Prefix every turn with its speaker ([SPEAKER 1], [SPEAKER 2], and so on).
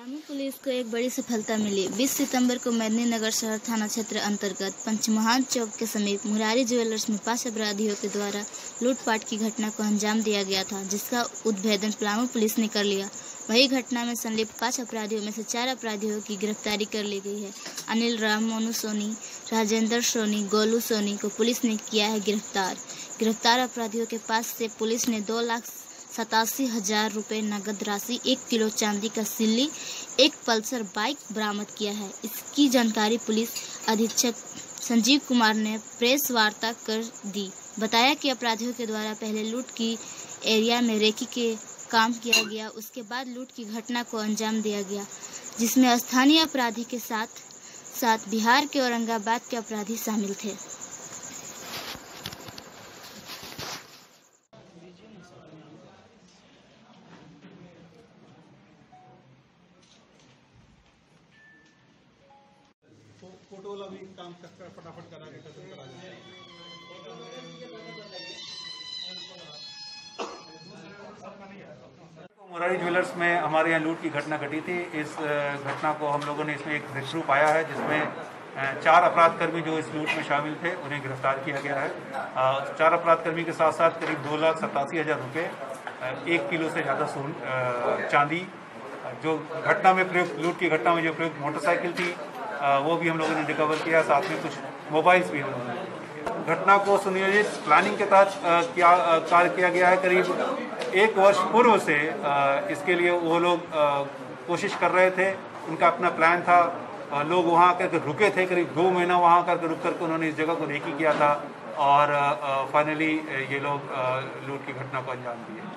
[SPEAKER 1] Palamu police को एक बड़ी सफलता मिली। 20 सितंबर को मेदिनीनगर शहर थाना क्षेत्र अंतर्गत पंचमहान चौक के समीप मुरारी ज्वेलर्स में 5 अपराधियों के द्वारा लूटपाट की घटना को अंजाम दिया गया था, जिसका उद्भेदन पलामू पुलिस ने कर लिया। वही घटना में संलिप्त 5 अपराधियों में से 4 अपराधियों की गिरफ्तारी कर ली गई है। अनिल राम, मोनू सोनी, राजेंद्र सोनी, गोलू सोनी को पुलिस ने किया है गिरफ्तार। गिरफ्तार अपराधियों के पास से पुलिस ने 2,87,000 रुपये नगद राशि, 1 किलो चांदी का सिल्ली, 1 पल्सर बाइक बरामद किया है। इसकी जानकारी पुलिस अधीक्षक संजीव कुमार ने प्रेस वार्ता कर दी। बताया कि अपराधियों के द्वारा पहले लूट की एरिया में रेकी के काम किया गया, उसके बाद लूट की घटना को अंजाम दिया गया, जिसमें स्थानीय अपराधी के साथ साथ बिहार के औरंगाबाद के अपराधी शामिल थे।
[SPEAKER 2] फोटो वाला भी काम फटाफट करा के खत्म करा देंगे। मुरारी ज्वेलर्स में हमारे यहाँ लूट की घटना घटी थी। इस घटना को हम लोगों ने इसमें एक ब्रेक थ्रू पाया है, जिसमें 4 अपराधकर्मी जो इस लूट में शामिल थे उन्हें गिरफ्तार किया गया है। 4 अपराधकर्मी के साथ साथ करीब 2,87,000 रुपये, 1 किलो से ज़्यादा चांदी, जो घटना में प्रयुक्त लूट की घटना में जो प्रयुक्त मोटरसाइकिल थी वो भी हम लोगों ने रिकवर किया। साथ में कुछ मोबाइल्स भी हम लोगों ने। घटना को सुनियोजित प्लानिंग के तहत कार्य किया गया है। करीब 1 वर्ष पूर्व से इसके लिए वो लोग कोशिश कर रहे थे। उनका अपना प्लान था। लोग वहाँ आकर रुके थे, करीब 2 महीना वहाँ आकर रुक करके उन्होंने इस जगह को रेकी किया था और फाइनली ये लोग लूट की घटना को अंजाम दिए।